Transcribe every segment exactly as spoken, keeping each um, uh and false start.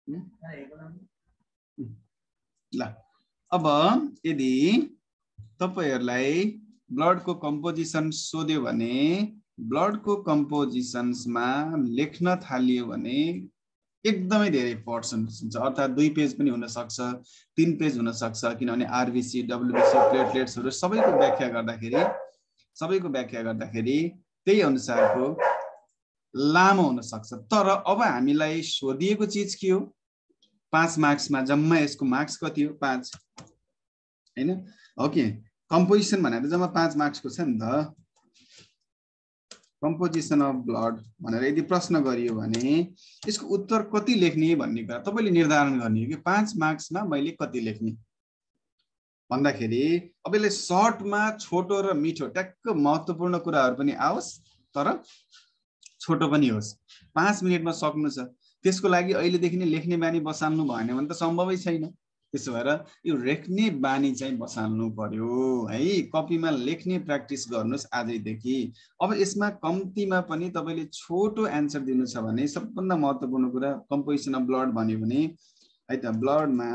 ल अब यदि तपाईहरुलाई ब्लड को कम्पोजिसन सोध्यो भने ब्लड को कम्पोजिशन्समा लेख्न थालियो भने एकदमै धेरै पर्सेन्ट हुन्छ अर्थात दुई पेज पनि हुन सक्छ तीन पेज हुन सक्छ किनभने आरबीसी डब्ल्यूबीसी प्लेटलेट्सहरु सबैको व्याख्या गर्दाखेरि सबैको व्याख्या गर्दाखेरि त्यही अनुसारको लामो हुन सक्छ तर अब हामीलाई सोधिएको चीज के हो पाँच मार्क्समा जम्मा यसको मार्क्स कति हो पाँच हैन ओके कम्पोजिसन भनेर जम्मा पाँच मार्क्सको छ नि त कम्पोजिसन अफ ब्लड भनेर यदि प्रश्न गरियो भने यसको उत्तर कति लेख्ने भन्ने कुरा तपाईले निर्धारण गर्ने हो कि पाँच मार्क्समा मैले कति लेख्ने भन्दाखेरि अब यसले सर्टमा छोटो र मिठो ट्याक्क महत्त्वपूर्ण कुराहरु पनि आओस् तर छोटो पनि होस् पाँच मिनेटमा सक्नु छ त्यसको लागि अहिले देखि नै लेख्ने बानी बसाल्नु भएन भने त सम्भवै छैन त्यसो भएर यो लेख्ने बानी चाहिँ बसाल्नु पर्यो है कपीमा लेख्ने प्र्याक्टिस गर्नुस् आजैदेखि अब यसमा कम्तीमा पनि तपाईले छोटो आन्सर दिनु छ भने सबभन्दा महत्त्वपूर्ण कुरा कम्पोजिसन अफ ब्लड भन्यो भने है त ब्लडमा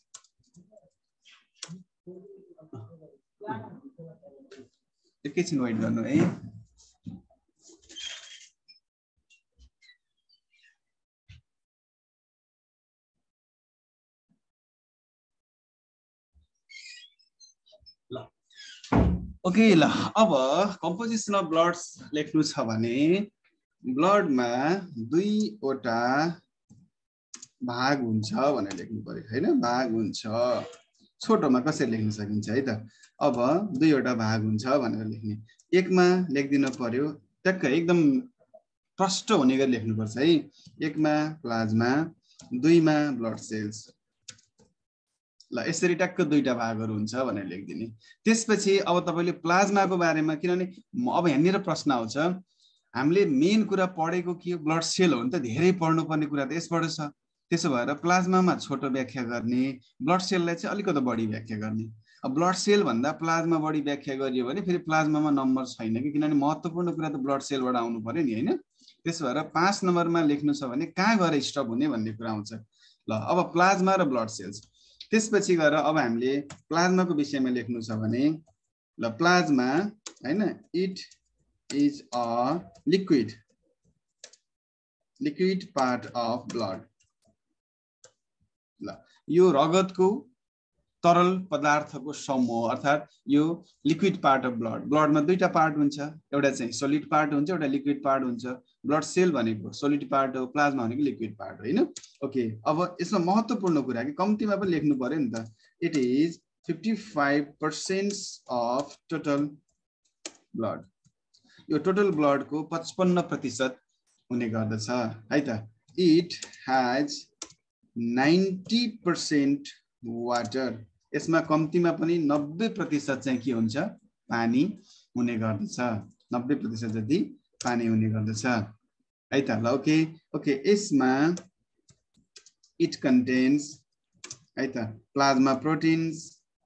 एकैछिन वेट गर्नु है ओके ल अब कम्पोजिसन अफ ब्लड लेख्नु छ भने ब्लडमा दुईवटा भाग हुन्छ भनेर लेख्नु पर्यो हैन भाग हुन्छ छोटोमा कसरी लेख्न सकिन्छ है त अब दुईवटा भाग हुन्छ भनेर लेख्ने एकमा लेख्दिन पर्यो टक्क एकदम प्रष्ट हुने गरी लेख्नु पर्छ है एकमा प्लाज्मा दुईमा ब्लड सेल्स ल यसरी टक्क दुईटा भागहरु हुन्छ भनेर लेख्दिने त्यसपछि अब तपाईले प्लाज्माको बारेमा किनभने अब यहाँनिर प्रश्न आउँछ हामीले मेन कुरा पढेको के ब्लड सेल हो नि त धेरै पढ्नु पर्ने कुरा त यसबाट छ त्यसो भएर प्लाज्मामा छोटो व्याख्या गर्ने ब्लड सेललाई चाहिँ अलिकति बढी व्याख्या गर्ने अब ब्लड सेल भन्दा प्लाज्मा बढी व्याख्या गरियो भने फेरि प्लाज्मामा नम्बर छैन कि किनभने महत्त्वपूर्ण कुरा त ब्लड सेलबाट आउनु पर्यो नि हैन त्यसो भएर पाँच नम्बरमा लेख्नु छ भने कहाँ गएर स्टप हुने भन्ने कुरा आउँछ ल अब प्लाज्मा र ब्लड सेल्स त्यसपछि गएर अब हामीले प्लाज्माको विषयमा लेख्नु छ भने ल प्लाज्मा हैन it is a liquid liquid part of blood ल यो रगतको तरल पदार्थको समूह अर्थात यो लिक्विड पार्ट अफ ब्लड ब्लडमा दुईटा पार्ट हुन्छ एउटा चाहिँ सोलिड पार्ट हुन्छ एउटा लिक्विड पार्ट हुन्छ ब्लड सेल भनेको सोलिड पार्ट हो प्लाज्मा भनेको लिक्विड पार्ट हो हैन ओके अब यसमा महत्त्वपूर्ण कुरा के कम्तीमा पनि लेख्नु पर्यो नि त it is fifty-five percent of total blood यो टोटल ब्लड को पचपन्न प्रतिशत हुने गर्दछ है त it has ninety percent water यसमा कम्तीमा पनि नब्बे प्रतिशत चाहिँ के हुन्छ पानी हुने गर्दछ नब्बे प्रतिशत जति पानी हुने गर्दछ है त ल ओके ओके यसमा इट कन्टेन्स है त plasma proteins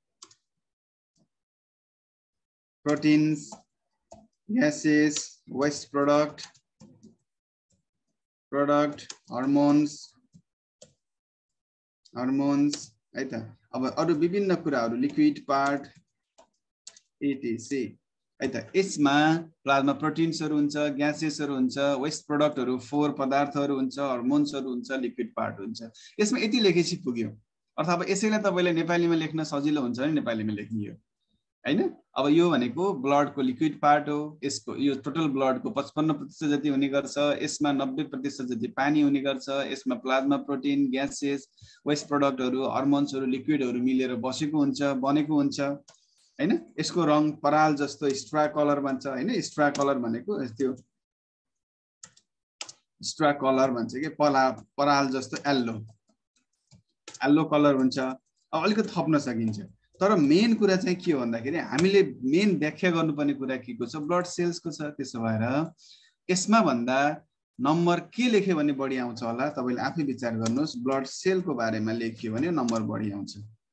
proteins gases waste product product hormones hormones है त अब अरु विभिन्न कुराहरु लिक्विड पार्ट एटीसी है त यसमा प्लाज्मा प्रोटिन्सहरु हुन्छ ग्यासेसहरु हुन्छ वेस्ट प्रोडक्टहरु फोर पदार्थहरु हुन्छ हर्मोन्सहरु हुन्छ लिक्विड पार्ट हुन्छ यसमा यति लेखेपछि पुग्यो अर्थात अब यसैलाई तपाईले नेपालीमा लेख्न सजिलो हुन्छ नि नेपालीमा लेख्ने हो हैन अब यो भनेको ब्लड को लिक्विड पार्ट हो यसको यो टोटल ब्लड को पचपन्न प्रतिशत जति हुने गर्छ यसमा नब्बे प्रतिशत जति पानी हुने गर्छ यसमा प्लाज्मा प्रोटिन ग्यासेस वेस्ट प्रोडक्टहरु हर्मोन्सहरु लिक्विडहरु मिलेर बसेको हुन्छ बनेको हुन्छ हैन यसको रंग पराल जस्तो स्ट्रा कलर भन्छ हैन स्ट्रा कलर भनेको त्यो स्ट्रा कलर भन्छ के पला पराल जस्तो येल्लो येल्लो कलर हुन्छ अब अलिकति थप्न सकिन्छ तर मेन कुरा चाहिँ के हो भन्दाखेरि हामीले मेन व्याख्या गर्नुपर्ने कुरा के को छ ब्लड सेल्स को छ त्यसो भएर यसमा भन्दा नम्बर के लेख्यो भने बढी आउँछ होला तपाईले आफै विचार गर्नुस् ब्लड सेल को बारेमा लेख्यो भने नम्बर बढी आउँछ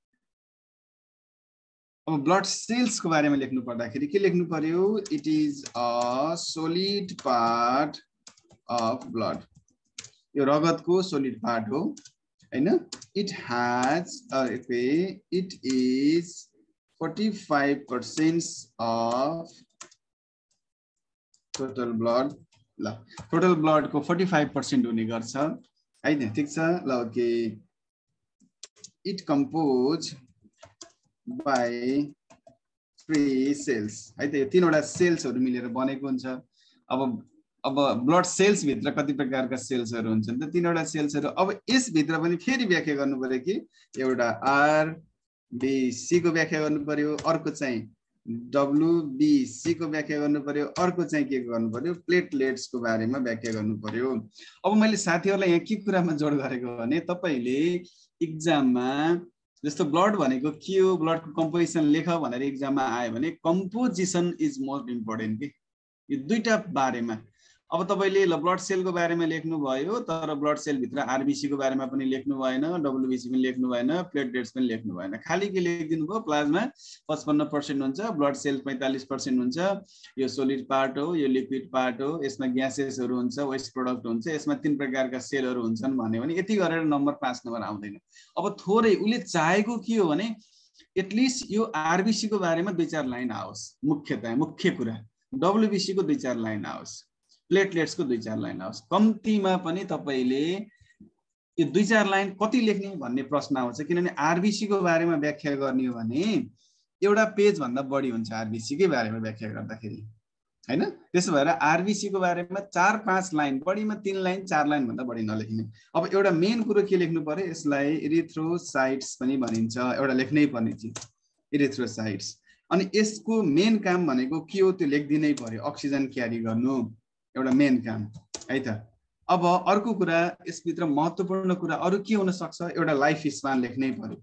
अब ब्लड सेल्स को बारेमा लेख्नु पर्दाखेरि के लेख्नु पर्यो it is a solid part of blood यो रगतको सोलिड पार्ट हो हैन it has uh, okay it is forty-five percent of total blood ल total blood को forty-five percent हुने गर्छ हैन ठीक छ ल okay it composed by three cells है त यो तीनवटा सेल्सहरु मिलेर बनेको हुन्छ अब अब ब्लड सेल्स भित्र कति प्रकारका सेल्सहरु हुन्छन् त तीनवटा सेल्सहरु अब यस भित्र पनि फेरि व्याख्या गर्नु पर्यो कि एउटा आर बी सी को व्याख्या गर्नु पर्यो अर्को चाहिँ डब्ल्यू बी सी को व्याख्या गर्नु पर्यो अर्को चाहिँ के गर्नु पर्यो प्लेटलेट्स को बारेमा व्याख्या गर्नु पर्यो अब मैले साथीहरुलाई यहाँ के कुरामा जोड गरेको भने तपाईले एक्जाममा जस्तो ब्लड भनेको के हो ब्लड को कम्पोजिसन लेख भनेर एक्जाममा आयो भने कम्पोजिसन इज मोस्ट इम्पोर्टेन्ट के यो दुईटा बारेमा अब तपाईले ल ब्लड सेल को बारेमा लेख्नु भयो तर ब्लड सेल भित्र आरबीसी को बारेमा पनि लेख्नु भएन डब्ल्यूबीसी पनि लेख्नु भएन प्लेटलेट्स पनि लेख्नु भएन खाली के लेखिदिनु भयो प्लाज्मा पचपन्न प्रतिशत हुन्छ ब्लड सेल पैंतालीस प्रतिशत हुन्छ यो सोलिड पार्ट हो यो लिक्विड पार्ट हो यसमा ग्यासेसहरु हुन्छ वेस्ट प्रोडक्ट हुन्छ यसमा तीन प्रकारका सेलहरु हुन्छन् भन्यो भने यति गरेर नम्बर पाँच नम्बर आउँदैन अब थोरै उले चाहेको के हो भने एटलिस्ट यो आरबीसी को बारेमा दुई चार लाइन आओस् मुख्यतया मुख्य कुरा डब्ल्यूबीसी को दुई चार लाइन आओस् प्लेटलेट्स को दुई चार लाइन आओस् कम्तीमा पनि तपाईले यो दुई चार लाइन कति लेख्ने भन्ने प्रश्न आउँछ किनभने आरबीसी को बारेमा व्याख्या गर्ने हो भने एउटा पेज भन्दा बढी हुन्छ आरबीसी के बारेमा व्याख्या गर्दाखेरि हैन त्यसो भएर आरबीसी को बारेमा चार पाँच लाइन बढीमा तीन लाइन चार लाइन भन्दा बढी नलेख्ने अब एउटा मेन कुरो के लेख्नु पर्यो यसलाई इरिथ्रोसाइट्स पनि भनिन्छ एउटा लेख्नै पर्ने चीज इरिथ्रोसाइट्स अनि यसको मेन काम भनेको के हो त्यो लेख्दिनै पर्यो अक्सिजन क्यारी गर्नु एउटा मेन काम है त अब अर्को कुरा यसभित्र महत्त्वपूर्ण कुरा अरु के हुन सक्छ एउटा लाइफ स्पान लेख्नै पर्यो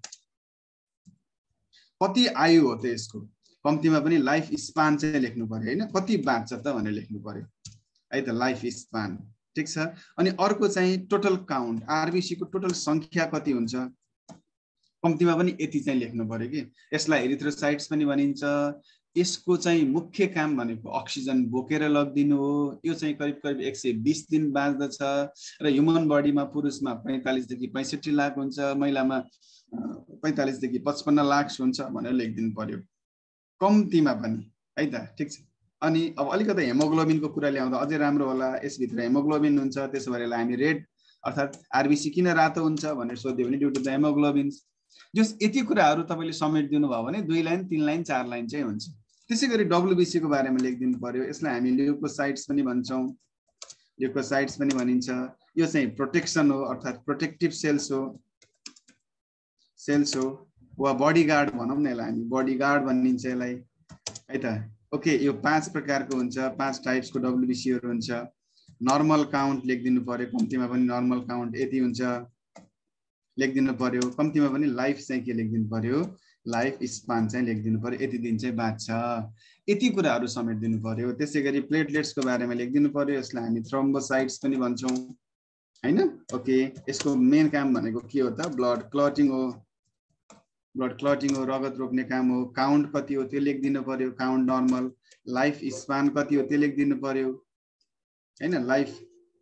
कति आयु हो त यसको कम्तीमा पनि लाइफ स्पान चाहिँ लेख्नु पर्यो हैन कति बाँच्छ त भनेर लेख्नु पर्यो है त लाइफ स्पान ठीक छ अनि अर्को चाहिँ टोटल काउन्ट आरबीसी को टोटल संख्या कति हुन्छ कम्तीमा पनि यति चाहिँ लेख्नु पर्यो कि यसलाई एरिथ्रोसाइट्स पनि भनिन्छ यसको चाहिँ मुख्य काम भनेको अक्सिजन बोकेर लग्दिनु हो यो चाहिँ करिब करिब एक सय बीस दिन बाँच्दछ र ह्युमन बडीमा पुरुषमा पैंतालीस देखि पैंसठी लाख हुन्छ महिलामा पैंतालीस देखि पचपन्न लाख हुन्छ भनेर लेखिदिनु पर्यो कम्तीमा पनि है त ठीक छ अनि अब अलिकति हेमोग्लोबिनको कुरा ल्याउँदा अझै राम्रो होला यसभित्र हेमोग्लोबिन हुन्छ त्यसो भएर हामी रेड अर्थात आरबीसी किन रातो हुन्छ भनेर सोध्यो भने ड्यू टु द हेमोग्लोबिन्स जस यति कुराहरु तपाईले समेट दिनु भयो भने दुई लाइन तीन लाइन चार लाइन चाहिँ हुन्छ त्यसैगरी डब्ल्यूबीसी को बारेमा लेखिदिनु पर्यो यसलाई हामी ल्युकोसाइट्स पनि भन्छौं ल्युकोसाइट्स पनि भनिन्छ यो चाहिँ प्रोटेक्सन हो अर्थात प्रोटेक्टिभ सेल्स हो सेल्स हो वा बडीगार्ड भनौं न यसलाई हामी बडीगार्ड भनिन्छ यसलाई है त ओके यो पाँच प्रकारको हुन्छ पाँच टाइप्सको डब्ल्यूबीसी हरु हुन्छ नर्मल काउन्ट लेखिदिनु पर्यो कम्तीमा पनि नर्मल काउन्ट यति हुन्छ लेखिदिनु पर्यो कम्तीमा पनि लाइफ चाहिँ के लेखिदिनु पर्यो लाइफ स्पान चाहिँ लेखिदिनु पर्यो यति दिन चाहिँ बाँच्छ यति कुराहरु समेट दिनु पर्यो त्यसैगरी प्लेटलेट्स को बारेमा लेखिदिनु पर्यो यसलाई हामी थ्रोम्बोसाइट्स पनि भन्छौं हैन ओके यसको मेन काम भनेको के हो त ब्लड क्लटिङ हो ब्लड क्लटिङ हो रगत रोक्ने काम हो काउन्ट कति हो त्यो लेखिदिनु पर्यो काउन्ट नर्मल लाइफ स्पान कति हो त्यो लेखिदिनु पर्यो हैन लाइफ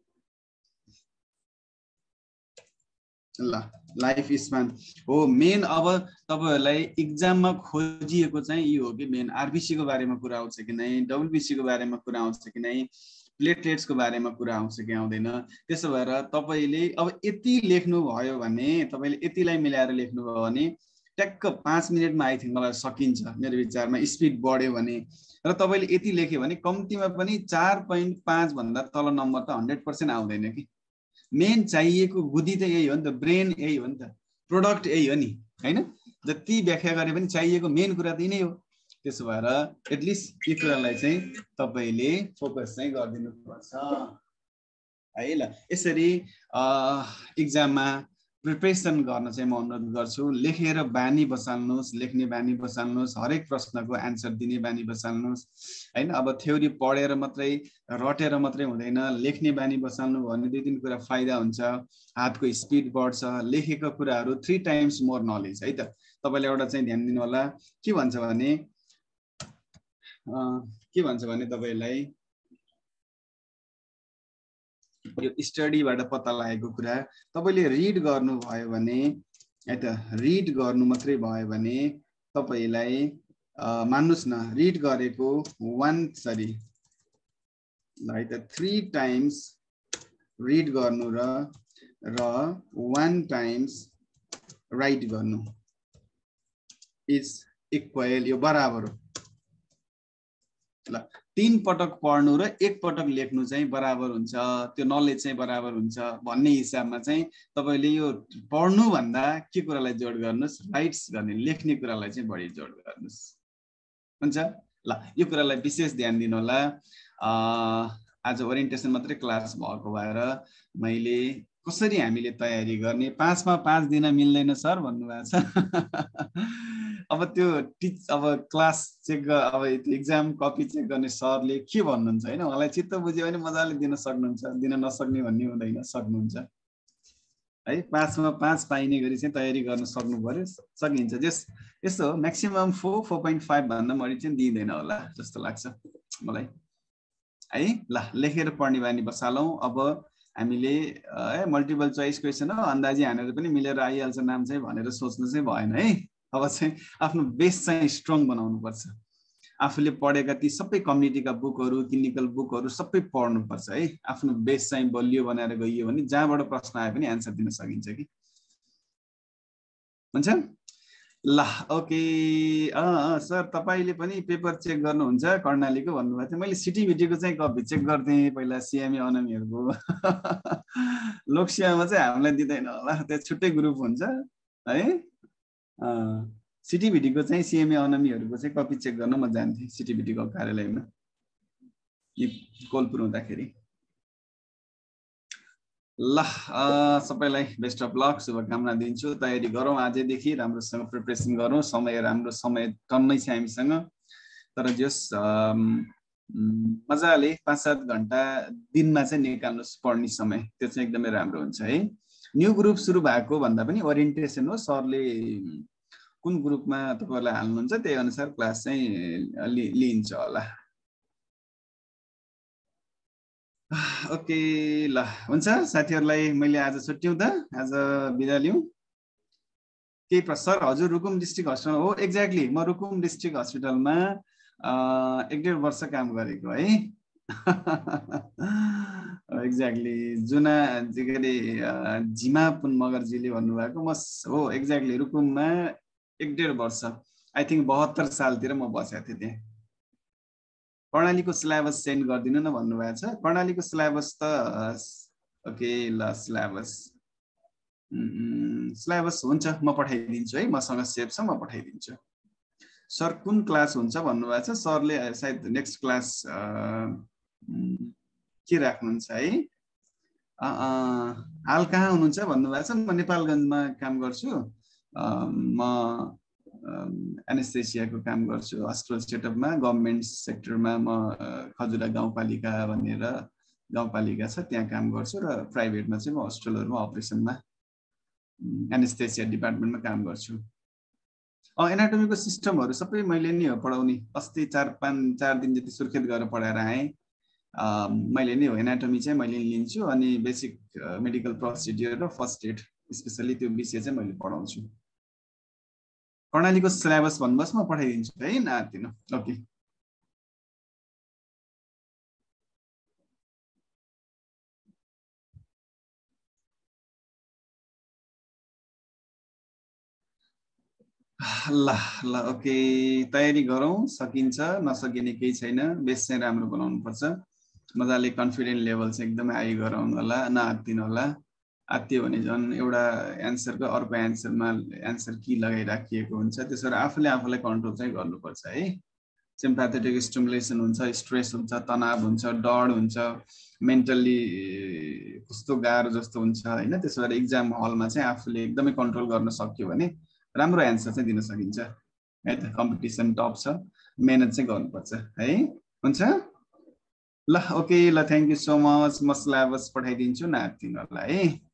ल लाइफ स्पान हो मेन अब तपाईहरुलाई एक्जाममा खोजिएको चाहिँ यो हो कि मेन आरबीसी को बारेमा कुरा आउँछ कि नै डब्ल्यूबीसी को बारेमा कुरा आउँछ कि नै प्लेटलेट्स को बारेमा कुरा आउँछ कि आउँदैन त्यसो भएर तपाईले अब यति लेख्नु भयो भने तपाईले यतिलाई मिलाएर लेख्नु भयो भने ट्याक्क पाँच मिनेटमा आई थिंक मलाई सकिन्छ मेरो विचारमा स्पिड बढ्यो भने र तपाईले यति लेख्यो भने कम्तीमा पनि चार दशमलव पाँच भन्दा तल नम्बर त हन्ड्रेड पर्सेंट आउँदैन कि मेन चाहिएको बुद्धि त यही हो नि त ब्रेन यही हो नि त प्रोडक्ट यही हो नि हैन जति व्याख्या गरे पनि चाहिएको मेन कुरा त नै हो त्यसो भएर एटलिस्ट यो कुरालाई चाहिँ तपाईले फोकस चाहिँ गर्दिनु पर्छ है ल यसरी एक्जाममा प्रिपरेसन गर्न चाहिँ म अनुरोध गर्छु लेखेर बानी बसाल्नुस् लेख्ने बानी बसाल्नुस् हरेक प्रश्नको आन्सर दिने बानी बसाल्नुस् हैन अब थ्योरी पढेर मात्रै रटेर मात्रै हुँदैन लेख्ने बानी बसाल्नु भने दुई तीन कुरा फाइदा हुन्छ हातको स्पिड बढ्छ लेखेको कुराहरु थ्री टाइम्स मोर नलेज है त तपाईले एउटा चाहिँ ध्यान दिनु होला के भन्छ भने के भन्छ भने तपाईलाई यो स्टडीबाट पत्ता लागेको कुरा तपाईले रिड गर्नु भयो भने है त रिड गर्नु मात्रै भयो भने तपाईलाई मान्नुस् न रिड गरेको one सरी है त three टाइम्स रिड गर्नु र र one टाइम्स राइट गर्नु इज इक्वल यो बराबर हो ल तीन पटक पढ्नु र एक पटक लेख्नु चाहिँ बराबर हुन्छ त्यो नलेज चाहिँ बराबर हुन्छ भन्ने हिसाबमा चाहिँ तपाईले यो पढ्नु भन्दा के कुरालाई जोड गर्नुस् राइट्स गर्ने लेख्ने कुरालाई चाहिँ बढी जोड गर्नुस् हुन्छ ल यो कुरालाई विशेष ध्यान दिनु होला आज ओरिएन्टेसन मात्रै क्लास भएको भएर मैले कसरी हामीले तयारी गर्ने पाँचमा पाँच दिन मिल्दैन सर भन्नुभएको छ अब त्यो टिच अब क्लास चेक अब एक्जाम कपी चेक गर्ने सरले के भन्नुहुन्छ हैन मलाई चित्त बुझ्यो भने मजाले दिन सक्नुहुन्छ दिन नसक्ने भन्ने हुँदैन सक्नुहुन्छ है पाँचमा पाँच पाइने गरी चाहिँ तयारी गर्न सक्नु पर्यो सकिन्छ जस यस्तो हो maximum four four point five भन्दा बढी चाहिँ दिँदैन होला जस्तो लाग्छ मलाई है ल लेखेर पढ्ने बानी बसालौं अब हामीले ए मल्टिपल चोइस क्वेशन हो अन्दाजी हानेर पनि मिलेर आइहाल्छ नाम चाहिँ भनेर सोच्नु चाहिँ भएन है अब चाहिँ आफ्नो बेस चाहिँ स्ट्रङ बनाउनु पर्छ आफूले पढेका ती सबै कम्युनिटीका बुकहरू क्लिनिकल बुकहरू सबै पढ्नु पर्छ है आफ्नो बेस चाहिँ बलियो बनाएर गइयो भने जहाँबाट प्रश्न आए पनि आन्सर दिन सकिन्छ कि हुन्छ ल ओके अ सर तपाईले पनि पेपर चेक गर्नुहुन्छ कर्णालीको भन्नुभएको थियो मैले सिटीभिटीको चाहिँ कपी चेक गर्थे पहिला सीएमए अनमीहरुको लोकसेवामा चाहिँ हामीलाई दिदैन होला त्यो छुट्टै ग्रुप हुन्छ है अ सिटीभिटीको चाहिँ सीएमए अनमीहरुको चाहिँ कपी चेक गर्न म जान्थे सिटीभिटीको कार्यालयमा यो कोलपुर हुँदाखेरि ल सबैलाई बेस्ट अफ लक शुभकामना दिन्छु तयारी गरौँ आजैदेखि राम्रोसँग प्रिपरेसन गरौँ समय राम्रो समय टन्नै छ हामीसँग तर जस मजाले पाँच सात घण्टा दिनमा चाहिँ निकाल्नुस् पढ्ने समय त्यो चाहिँ एकदमै राम्रो हुन्छ है न्यू ग्रुप सुरु भएको भन्दा पनि ओरिएन्टेसन हो सरले कुन ग्रुपमा तपाईहरुलाई हाल्नुहुन्छ त्यही अनुसार क्लास चाहिँ लिन्छ होला ओके ल हुन्छ साथीहरुलाई मैले आज छुट्ट्यौं त आज बिदा लिऊँ के सर हजुर रुकुम डिस्ट्रिक्ट हस्पिटल हो एक्ज्याक्टली म रुकुम डिस्ट्रिक्ट हस्पिटलमा एक डेढ वर्ष काम गरेको है एक्ज्याक्टली जुना जिगरे जिमा पुन मगरजीले भन्नुभएको म हो एक्ज्याक्टली रुकुममा एक डेढ वर्ष आई थिंक बहत्तर सालतिर म बसेको थिएँ त्यहाँ कर्णालीको सिलेबस सेन्ड गर्दिनु न भन्नुभएको छ कर्णालीको सिलेबस त ओके ल सिलेबस सिलेबस हुन्छ म पठाइदिन्छु है मसँग सेभ छ म पठाइदिन्छु सर कुन क्लास हुन्छ भन्नुभएको छ सरले सायद नेक्स्ट क्लास के राख्नुहुन्छ है हाल कहाँ हुनुहुन्छ भन्नुभएको छ म नेपालगञ्जमा काम गर्छु म एनेस्थेसियाको काम गर्छु हस्पिटल सेटअपमा गभर्नमेन्ट सेक्टरमा म खजुरा गाउँपालिका भनेर गाउँपालिका छ त्यहाँ काम गर्छु र प्राइभेटमा चाहिँ म हस्पिटलहरुमा अपरेसनमा एनेस्थेसिया डिपार्टमेन्टमा काम गर्छु अ एनाटोमीको सिस्टमहरु सबै मैले नि हो पढाउने अस्ति चार पाँच चार दिन जति सुर्खेत गरेर पढाएर आए मैले नि हो एनाटोमी चाहिँ मैले लिन्छु अनि बेसिक मेडिकल प्रोसिड्युर र फर्स्ट एड स्पेशली त्यो विषय चाहिँ मैले पढाउँछु कर्णालीको सिलेबस भन्नुहोस् म पठाइदिन्छु है नातिनु ओके ल ल ओके तयारी गरौँ सकिन्छ नसकिने केही छैन बेस चाहिँ राम्रो बनाउनु पर्छ मजाले कन्फिडेन्ट लेभल चाहिँ एकदमै हाई गराउनु होला नआत्तिनु होला आत्तियो भने झन् एउटा एन्सरको अर्को एन्सरमा एन्सर की लगाइराखिएको हुन्छ त्यसैले आफूले आफूलाई कन्ट्रोल चाहिँ गर्नुपर्छ है सिम्प्याथेटिक स्टिमुलेसन हुन्छ स्ट्रेस हुन्छ तनाव हुन्छ डर हुन्छ मेन्टली कस्तो गाह्रो जस्तो हुन्छ हैन त्यसैले एक्जाम हलमा चाहिँ आफूले एकदमै कन्ट्रोल गर्न सक्यो भने राम्रो एन्सर चाहिँ दिन सकिन्छ है त कम्पिटिसन टप छ मेहनत चाहिँ गर्नुपर्छ है हुन्छ ल ओके ल थ्यांक यू सो मच म सिलेबस पठाइदिन्छु नातिनुलाई है